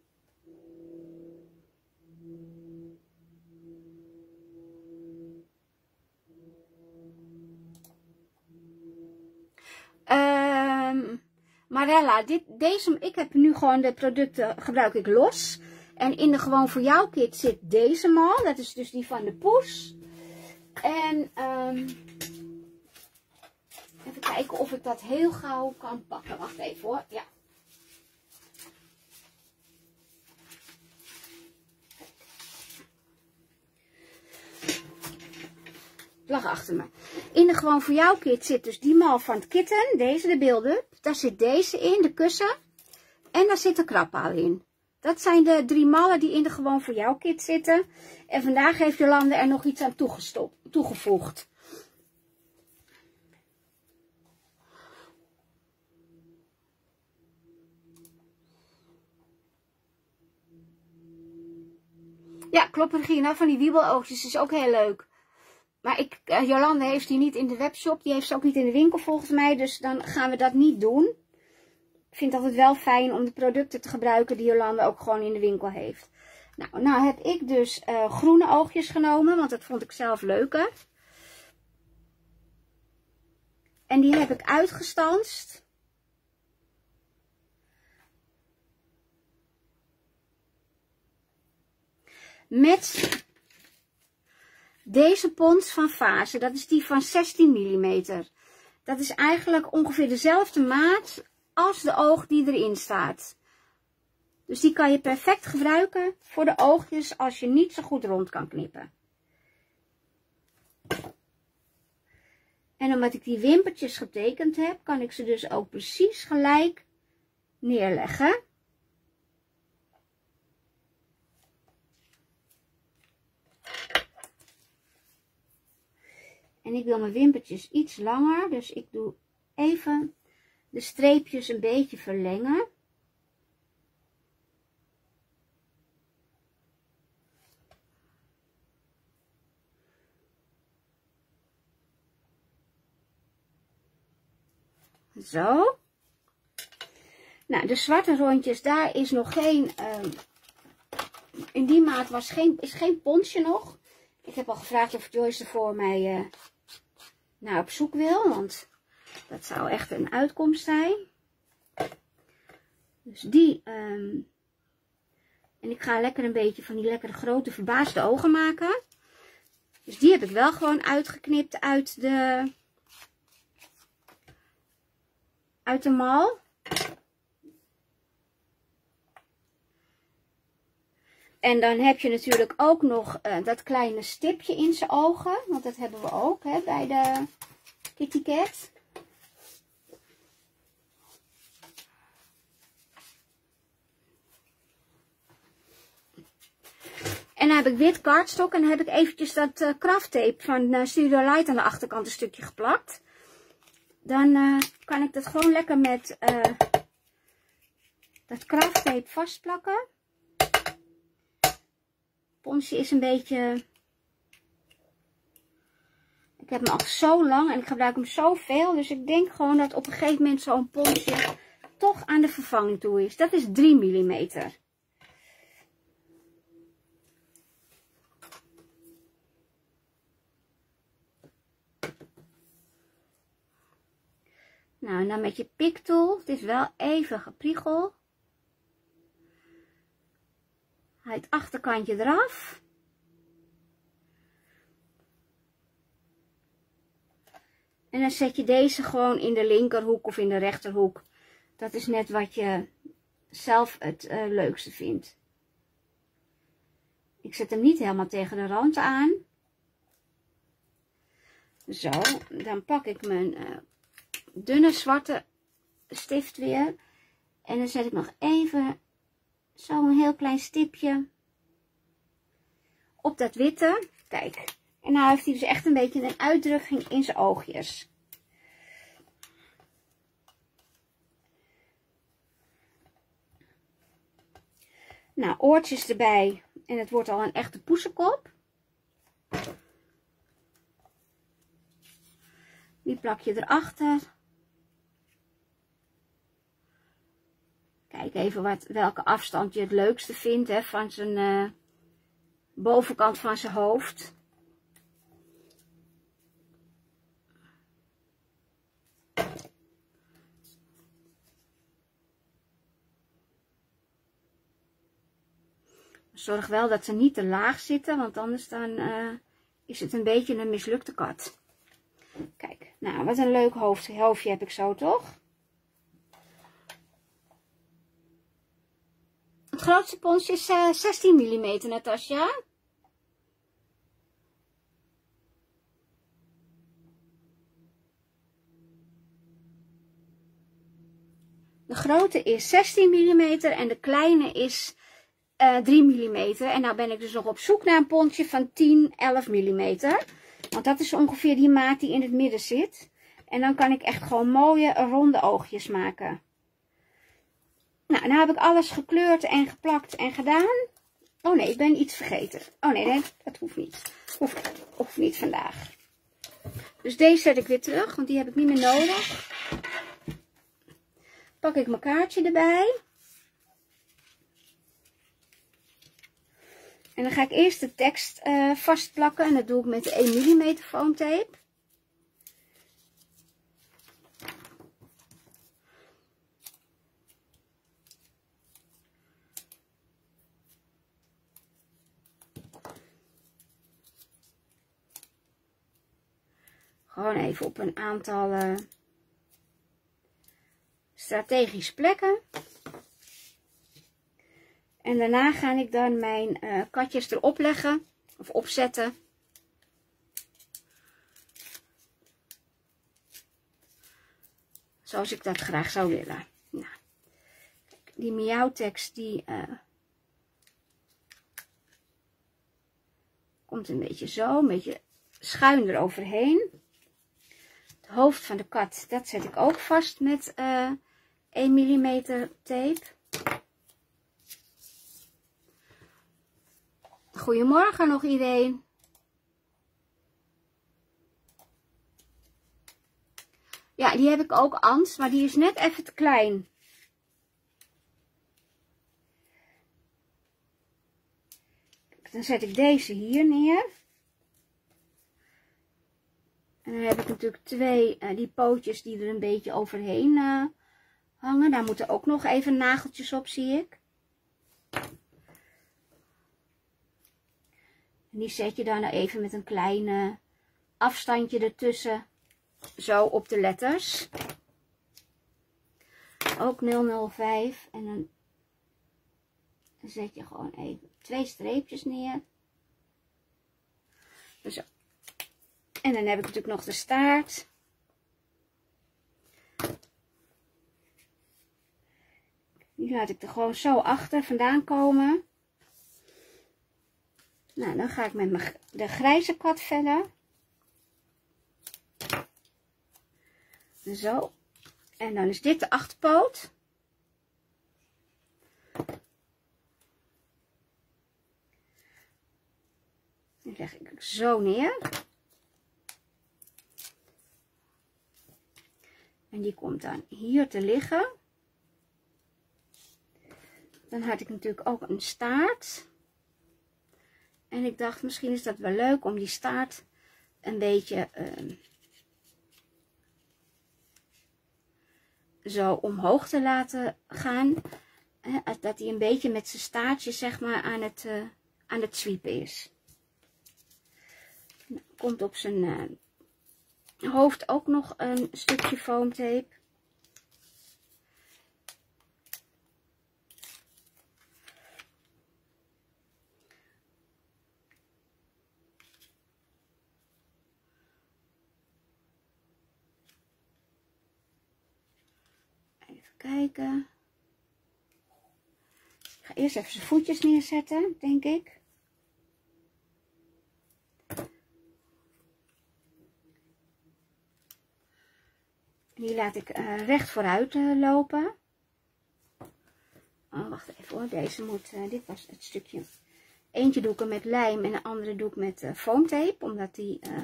Um, Marella, dit, deze, ik heb nu gewoon de producten, gebruik ik los. En in de Gewoon Voor Jou kit zit deze mal. Dat is dus die van de Poes. En um, even kijken of ik dat heel gauw kan pakken. Wacht even hoor. Ja. Lag achter me. In de Gewoon Voor Jou kit zit dus die mal van het kitten. Deze, de build-up. Daar zit deze in, de kussen. En daar zit de krabpaal in. Dat zijn de drie mallen die in de Gewoon Voor Jou kit zitten. En vandaag heeft Jolande er nog iets aan toegestopt, toegevoegd. Ja, klopt Regina. Van die wiebeloogjes is ook heel leuk. Maar ik, uh, Jolande heeft die niet in de webshop. Die heeft ze ook niet in de winkel volgens mij. Dus dan gaan we dat niet doen. Ik vind het altijd wel fijn om de producten te gebruiken die Jolande ook gewoon in de winkel heeft. Nou, nou heb ik dus uh, groene oogjes genomen. Want dat vond ik zelf leuker. En die heb ik uitgestanst. Met deze pons van Fase. Dat is die van zestien millimeter. Dat is eigenlijk ongeveer dezelfde maat als de oog die erin staat. Dus die kan je perfect gebruiken voor de oogjes als je niet zo goed rond kan knippen. En omdat ik die wimpertjes getekend heb, kan ik ze dus ook precies gelijk neerleggen. En ik wil mijn wimpertjes iets langer, dus ik doe even de streepjes een beetje verlengen. Zo. Nou, de zwarte rondjes, daar is nog geen, um, in die maat was geen, is geen ponsje nog. Ik heb al gevraagd of Joyce er voor mij uh, naar op zoek wil, want dat zou echt een uitkomst zijn. Dus die, um, en ik ga lekker een beetje van die lekkere grote verbaasde ogen maken. Dus die heb ik wel gewoon uitgeknipt uit de, uit de mal. En dan heb je natuurlijk ook nog uh, dat kleine stipje in zijn ogen. Want dat hebben we ook hè, bij de Kitty Cat. En dan heb ik wit cardstock. En dan heb ik eventjes dat uh, krafttape van uh, Studio Light aan de achterkant een stukje geplakt. Dan uh, kan ik dat gewoon lekker met uh, dat krafttape vastplakken. Ponsje is een beetje, ik heb hem al zo lang en ik gebruik hem zoveel, dus ik denk gewoon dat op een gegeven moment zo'n ponsje toch aan de vervanging toe is. Dat is drie millimeter. Nou, en dan met je piktool, het is wel even gepriegel. Het achterkantje eraf. En dan zet je deze gewoon in de linkerhoek of in de rechterhoek. Dat is net wat je zelf het uh, leukste vindt. Ik zet hem niet helemaal tegen de rand aan. Zo, dan pak ik mijn uh, dunne zwarte stift weer. En dan zet ik nog even zo'n heel klein stipje op dat witte. Kijk, en nou heeft hij dus echt een beetje een uitdrukking in zijn oogjes. Nou, oortjes erbij. En het wordt al een echte poesenkop. Die plak je erachter. Kijk even wat, welke afstand je het leukste vindt, hè, van zijn uh, bovenkant van zijn hoofd. Zorg wel dat ze niet te laag zitten, want anders dan uh, is het een beetje een mislukte kat. Kijk, nou wat een leuk hoofd, hoofdje heb ik zo, toch? Het grootste ponsje is uh, zestien millimeter, Natasja. De grote is zestien millimeter en de kleine is uh, drie millimeter. En nou ben ik dus nog op zoek naar een ponsje van tien, elf millimeter. Want dat is ongeveer die maat die in het midden zit. En dan kan ik echt gewoon mooie ronde oogjes maken. Nou, nu heb ik alles gekleurd en geplakt en gedaan. Oh nee, ik ben iets vergeten. Oh nee, nee dat hoeft niet. Hoeft, hoeft niet vandaag. Dus deze zet ik weer terug, want die heb ik niet meer nodig. Pak ik mijn kaartje erbij. En dan ga ik eerst de tekst uh, vastplakken. En dat doe ik met de één millimeter foamtape. Gewoon even op een aantal uh, strategische plekken. En daarna ga ik dan mijn uh, katjes erop leggen. Of opzetten. Zoals ik dat graag zou willen. Nou, die miauwtekst die uh, komt een beetje zo. Een beetje schuin eroverheen. Het hoofd van de kat, dat zet ik ook vast met uh, één millimeter tape. Goedemorgen nog iedereen. Ja, die heb ik ook Ans, maar die is net even te klein. Dan zet ik deze hier neer. En dan heb ik natuurlijk twee, uh, die pootjes die er een beetje overheen uh, hangen. Daar moeten ook nog even nageltjes op, zie ik. En die zet je dan even met een klein afstandje ertussen. Zo op de letters. Ook nul nul vijf. En dan zet je gewoon even twee streepjes neer. Zo. En dan heb ik natuurlijk nog de staart. Die laat ik er gewoon zo achter vandaan komen. Nou, dan ga ik met mijn, de grijze kat verder. Zo. En dan is dit de achterpoot. Die leg ik zo neer. En die komt dan hier te liggen. Dan had ik natuurlijk ook een staart. En ik dacht, misschien is dat wel leuk om die staart een beetje uh, zo omhoog te laten gaan. Hè, dat hij een beetje met zijn staartje zeg maar aan het, uh, aan het zwiepen is. Nou, komt op zijn uh, hoofd ook nog een stukje foamtape. Even kijken. Ik ga eerst even zijn voetjes neerzetten, denk ik. Die laat ik uh, recht vooruit uh, lopen. Oh, wacht even hoor. Deze moet, uh, dit was het stukje. Eentje doe ik er met lijm en de andere doe ik met uh, foamtape. Omdat die uh,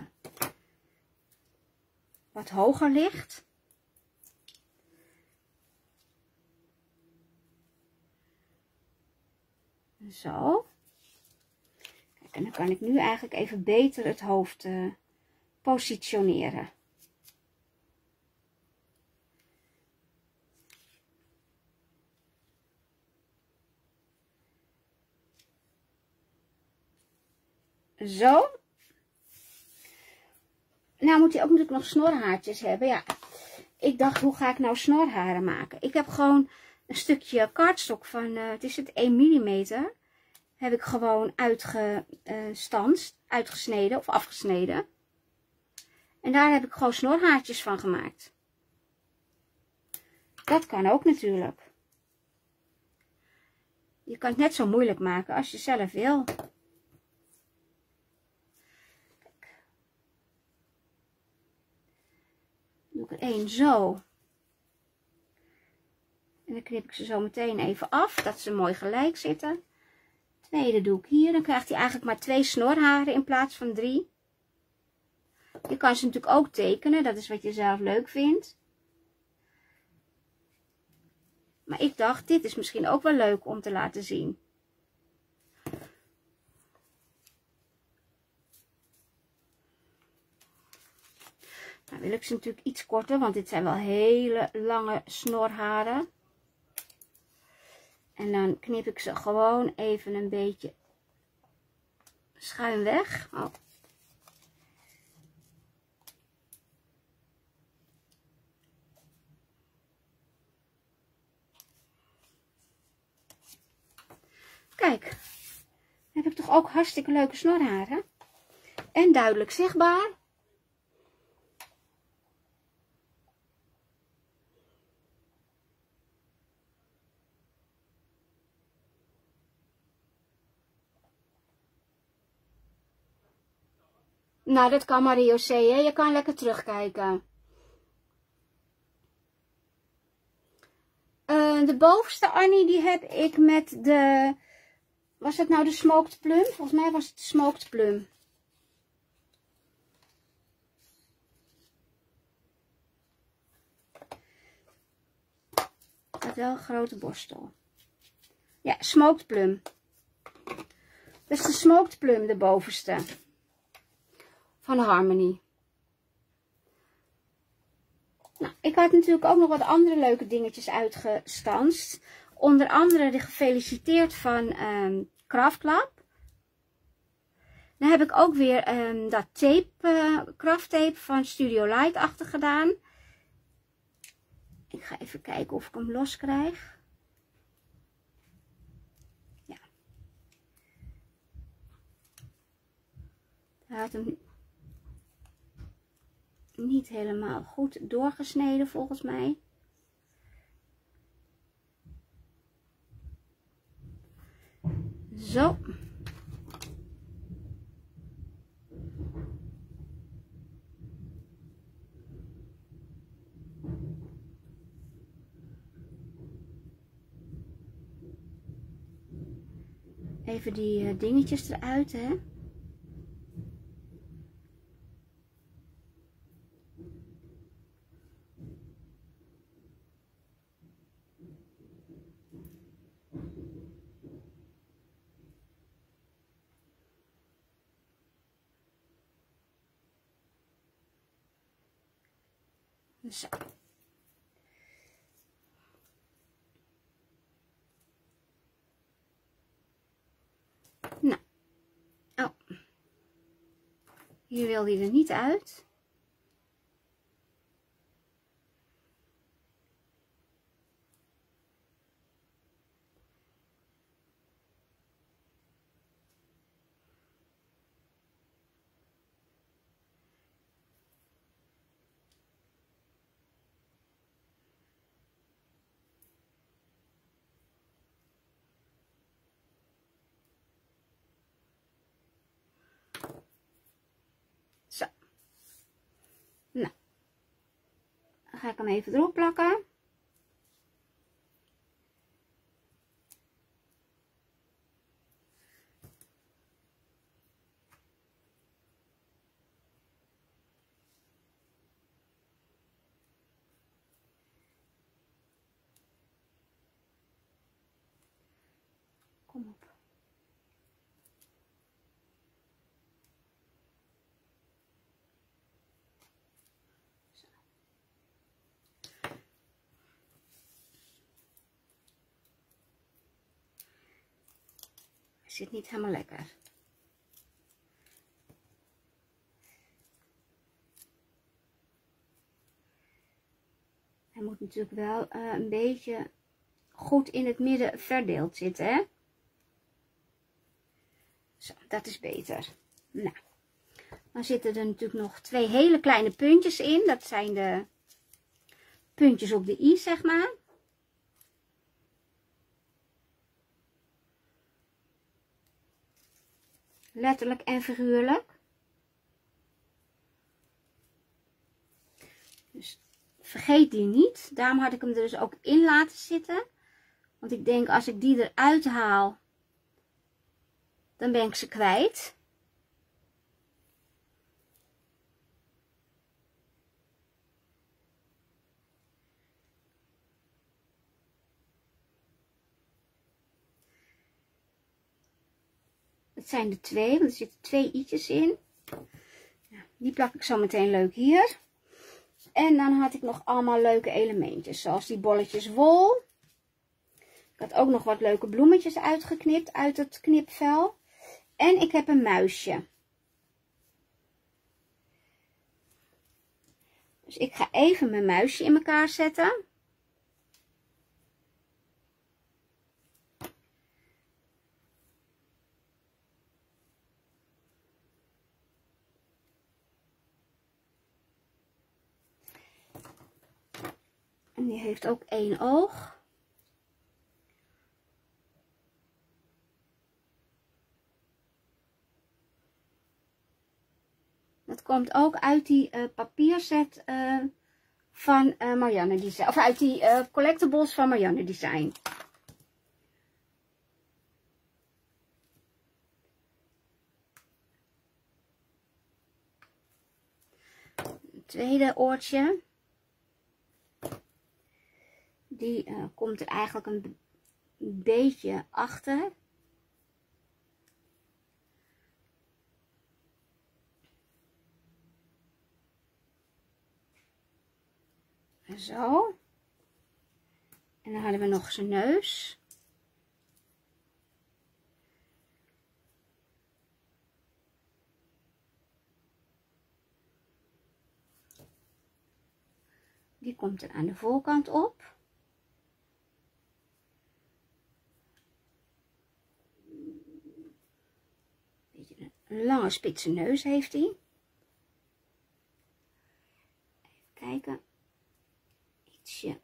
wat hoger ligt. Zo. Kijk, en dan kan ik nu eigenlijk even beter het hoofd uh, positioneren. Zo. Nou moet hij ook natuurlijk nog snorhaartjes hebben. Ja, ik dacht, hoe ga ik nou snorharen maken? Ik heb gewoon een stukje kaartstok van, uh, het is het één millimeter. Heb ik gewoon uitgestanst, uh, uitgesneden of afgesneden. En daar heb ik gewoon snorhaartjes van gemaakt. Dat kan ook natuurlijk. Je kan het net zo moeilijk maken als je zelf wil. Doe ik er één zo. En dan knip ik ze zo meteen even af, dat ze mooi gelijk zitten. Tweede doe ik hier. Dan krijgt hij eigenlijk maar twee snorharen in plaats van drie. Je kan ze natuurlijk ook tekenen, dat is wat je zelf leuk vindt. Maar ik dacht, dit is misschien ook wel leuk om te laten zien. Nou wil ik ze natuurlijk iets korter, want dit zijn wel hele lange snorharen. En dan knip ik ze gewoon even een beetje schuin weg. Oh. Kijk, dan heb ik toch ook hartstikke leuke snorharen. En duidelijk zichtbaar. Nou, dat kan Marie-José, hè? Je kan lekker terugkijken. Uh, de bovenste Annie, die heb ik met de... Was het nou de smoked plum? Volgens mij was het de smoked plum. Met wel een grote borstel. Ja, smoked plum. Dat is de smoked plum, de bovenste. Van Harmony. Nou, ik had natuurlijk ook nog wat andere leuke dingetjes uitgestanst. Onder andere de gefeliciteerd van um, Craft Lab. Dan heb ik ook weer um, dat tape, uh, craft tape van Studio Light achter gedaan. Ik ga even kijken of ik hem los krijg. Ja. Hij had hem niet helemaal goed doorgesneden volgens mij. Zo. Even die uh, dingetjes eruit, hè. Zo. Nou. Oh. Hier wil hij er niet uit. Nou, dan ga ik hem even erop plakken. Kom op. Zo. Hij zit niet helemaal lekker. Hij moet natuurlijk wel uh, een beetje goed in het midden verdeeld zitten, hè? Zo, dat is beter. Nou, dan zitten er natuurlijk nog twee hele kleine puntjes in. Dat zijn de puntjes op de i, zeg maar. Letterlijk en figuurlijk. Dus vergeet die niet. Daarom had ik hem er dus ook in laten zitten. Want ik denk, als ik die eruit haal, dan ben ik ze kwijt. Het zijn er twee, want er zitten twee i'tjes in. Ja, die plak ik zo meteen leuk hier. En dan had ik nog allemaal leuke elementjes, zoals die bolletjes wol. Ik had ook nog wat leuke bloemetjes uitgeknipt uit het knipvel. En ik heb een muisje. Dus ik ga even mijn muisje in elkaar zetten. En die heeft ook één oog. Dat komt ook uit die uh, papierset uh, van uh, Marianne Design. Of uit die uh, collectibles van Marianne Design. Het tweede oortje. Die uh, komt er eigenlijk een beetje achter. Zo. En dan hadden we nog zijn neus. Die komt er aan de voorkant op. Beetje een lange spitse neus heeft hij. Even kijken. Ietsje.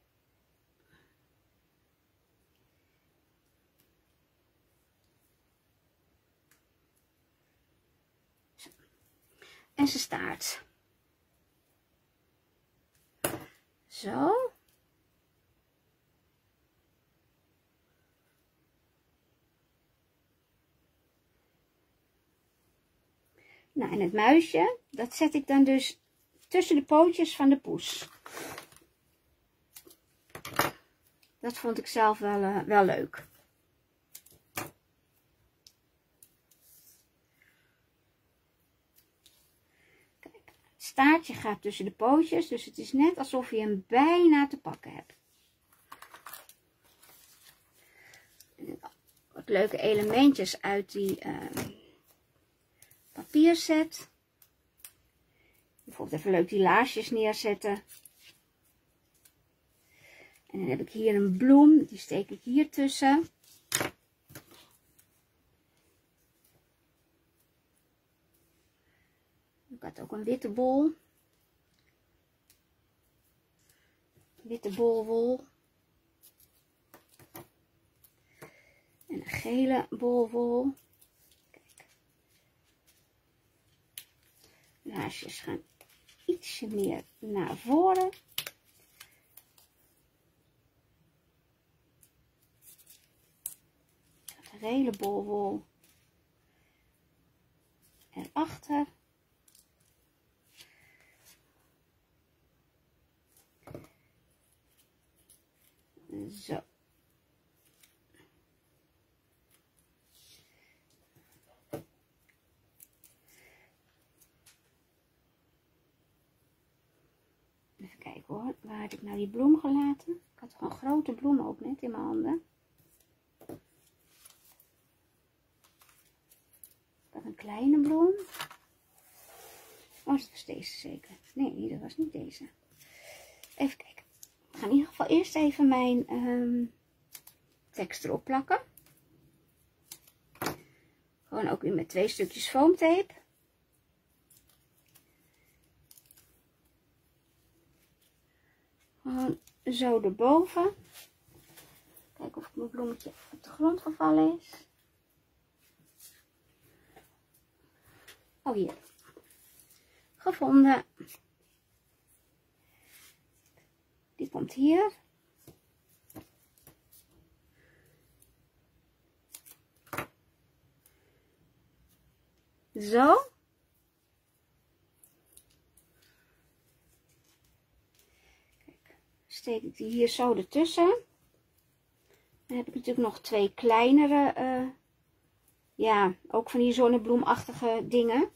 Zo. En zijn staart. Zo. Nou, en het muisje, dat zet ik dan dus tussen de pootjes van de poes. Dat vond ik zelf wel, uh, wel leuk. Kijk, het staartje gaat tussen de pootjes, dus het is net alsof je hem bijna te pakken hebt. Wat leuke elementjes uit die uh, papierset. Bijvoorbeeld even leuk die laarsjes neerzetten. En dan heb ik hier een bloem, die steek ik hier tussen. Ik had ook een witte bol. Witte bolwol. En een gele bolwol. Kijk. Laarsjes gaan ietsje meer naar voren. Een hele bol wol erachter. Zo. Even kijken hoor, waar heb ik nou die bloem gelaten? Ik had toch een grote bloem ook net in mijn handen. Ik had een kleine bloem. Oh, dat was deze zeker. Nee, dat was niet deze. Even kijken. Ik ga in ieder geval eerst even mijn um, tekst erop plakken. Gewoon ook weer met twee stukjes foamtape. Gewoon zo erboven. Kijken of mijn bloemetje op de grond gevallen is. Oh, hier. Gevonden. Die komt hier. Zo. Kijk, steek ik die hier zo ertussen. Dan heb ik natuurlijk nog twee kleinere, uh, ja, ook van die zonnebloemachtige dingen.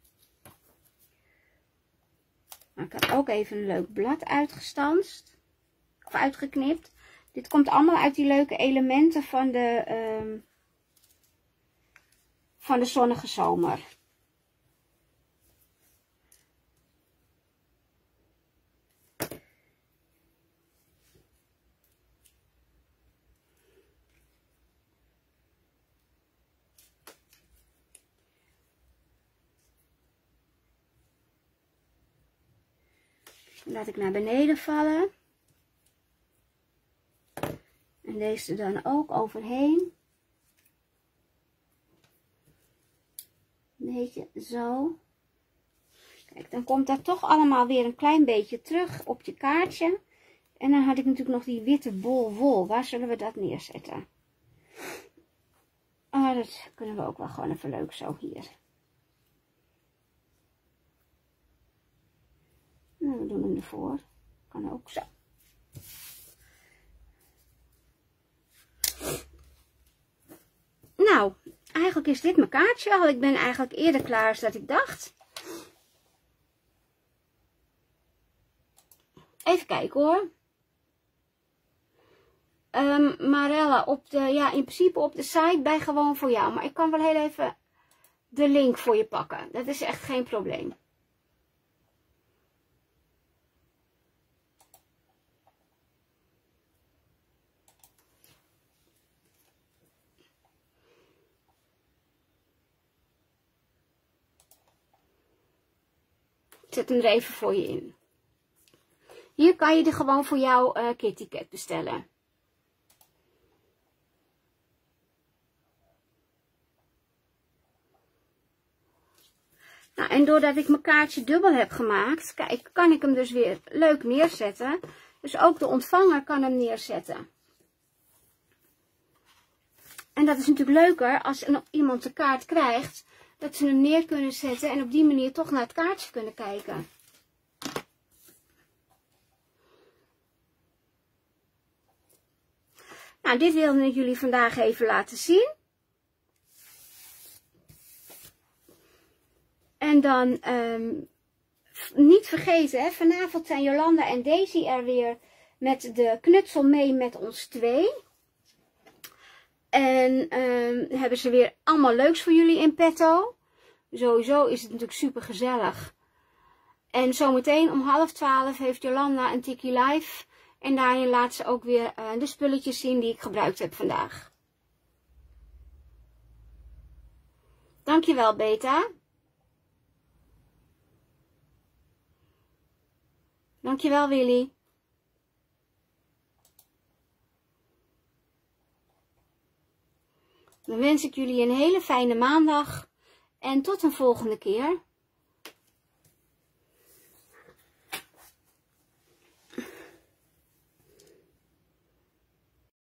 Maar ik had ook even een leuk blad uitgestanst. Of uitgeknipt. Dit komt allemaal uit die leuke elementen van de, um, van de zonnige zomer. Laat ik naar beneden vallen. En deze er dan ook overheen. Een beetje zo. Kijk, dan komt dat toch allemaal weer een klein beetje terug op je kaartje. En dan had ik natuurlijk nog die witte bol wol. Waar zullen we dat neerzetten? Oh, dat kunnen we ook wel gewoon even leuk zo hier. Nou, we doen hem ervoor. Kan ook zo. Nou, eigenlijk is dit mijn kaartje al. Ik ben eigenlijk eerder klaar dan ik dacht. Even kijken hoor. Um, Marella, op de, ja, in principe op de site bij Gewoon Voor Jou. Maar ik kan wel heel even de link voor je pakken. Dat is echt geen probleem. Ik zet hem er even voor je in. Hier kan je er gewoon voor jou uh, Kitty Cat bestellen. Nou, en doordat ik mijn kaartje dubbel heb gemaakt, kijk, kan ik hem dus weer leuk neerzetten. Dus ook de ontvanger kan hem neerzetten. En dat is natuurlijk leuker als iemand de kaart krijgt, dat ze hem neer kunnen zetten en op die manier toch naar het kaartje kunnen kijken. Nou, dit wilde ik jullie vandaag even laten zien. En dan um, niet vergeten, hè, vanavond zijn Jolanda en Daisy er weer met de knutsel mee met ons twee. En um, hebben ze weer allemaal leuks voor jullie in petto. Sowieso is het natuurlijk super gezellig. En zometeen om half twaalf heeft Jolanda een tikkie live. En daarin laat ze ook weer uh, de spulletjes zien die ik gebruikt heb vandaag. Dankjewel, Beta. Dankjewel, Willy. Dan wens ik jullie een hele fijne maandag. En tot een volgende keer.